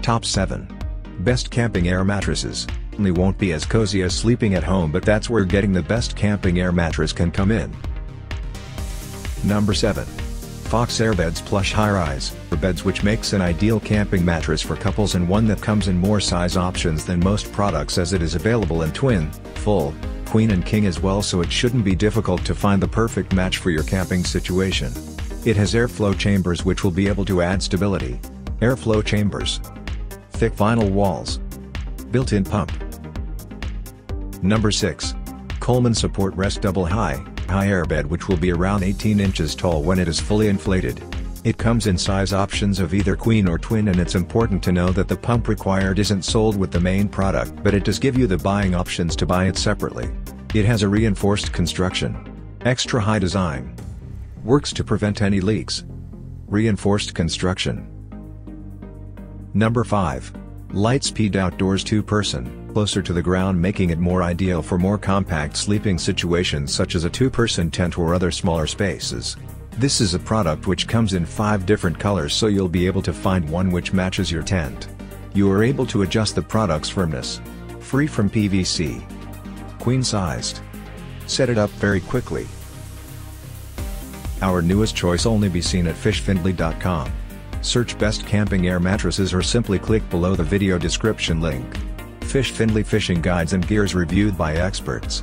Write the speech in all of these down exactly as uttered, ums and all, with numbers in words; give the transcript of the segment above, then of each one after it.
Top seven. Best Camping Air Mattresses. Only won't be as cozy as sleeping at home, but that's where getting the best camping air mattress can come in. Number seven. Fox Airbeds Plush High-Rise Airbeds, which makes an ideal camping mattress for couples and one that comes in more size options than most products, as it is available in twin, full, queen and king as well, so it shouldn't be difficult to find the perfect match for your camping situation. It has airflow chambers which will be able to add stability. Airflow chambers. Thick vinyl walls. Built-in pump. Number six. Coleman SupportRest Double High, High Airbed, which will be around eighteen inches tall when it is fully inflated. It comes in size options of either queen or twin, and it's important to know that the pump required isn't sold with the main product, but it does give you the buying options to buy it separately. It has a reinforced construction. Extra high design. Works to prevent any leaks. Reinforced construction. Number five. Lightspeed Outdoors two person, closer to the ground, making it more ideal for more compact sleeping situations such as a two-person tent or other smaller spaces. This is a product which comes in five different colors, so you'll be able to find one which matches your tent. You are able to adjust the product's firmness. Free from P V C. Queen-sized. Set it up very quickly. Our newest choice only be seen at fish findley dot com. Search Best Camping Air Mattresses or simply click below the video description link. Fish Findley fishing guides and gears reviewed by experts.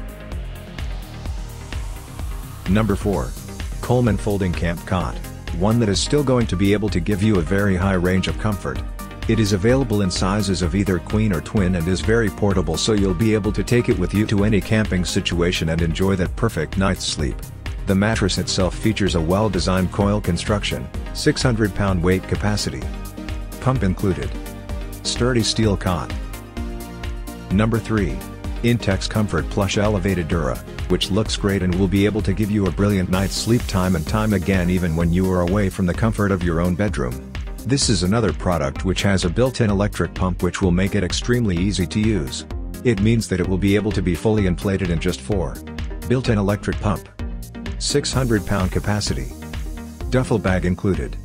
Number four. Coleman Folding Camp Cot, one that is still going to be able to give you a very high range of comfort. It is available in sizes of either queen or twin and is very portable, so you'll be able to take it with you to any camping situation and enjoy that perfect night's sleep. The mattress itself features a well-designed Koil construction, six hundred pound weight capacity. Pump included. Sturdy steel cot. Number three. Intex Comfort Plush Elevated Dura, which looks great and will be able to give you a brilliant night's sleep time and time again, even when you are away from the comfort of your own bedroom. This is another product which has a built-in electric pump which will make it extremely easy to use. It means that it will be able to be fully inflated in just four. Built-in electric pump. six hundred pound capacity. Duffel bag included.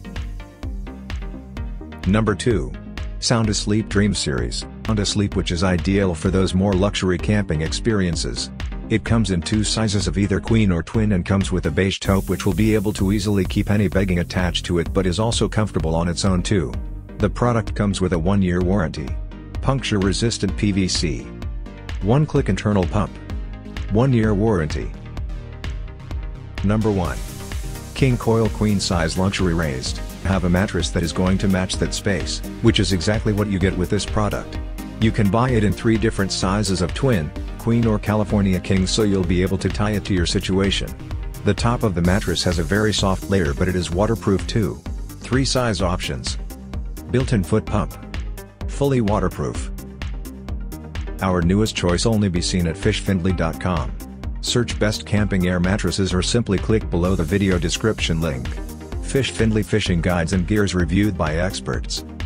Number two. SoundAsleep Dream Series, SoundAsleep, which is ideal for those more luxury camping experiences. It comes in two sizes of either queen or twin and comes with a beige taupe which will be able to easily keep any bedding attached to it, but is also comfortable on its own too. The product comes with a one year warranty. Puncture resistant P V C. One click internal pump. one year warranty. Number one. King Koil Queen Size Luxury Raised. Have a mattress that is going to match that space, which is exactly what you get with this product. You can buy it in three different sizes of twin, queen or California king, so you'll be able to tie it to your situation. The top of the mattress has a very soft layer, but it is waterproof too. Three size options. Built-in foot pump. Fully waterproof. Our newest choice only be seen at fish findley dot com. Search Best Camping Air Mattresses or simply click below the video description link. Fish Findley fishing guides and gears reviewed by experts.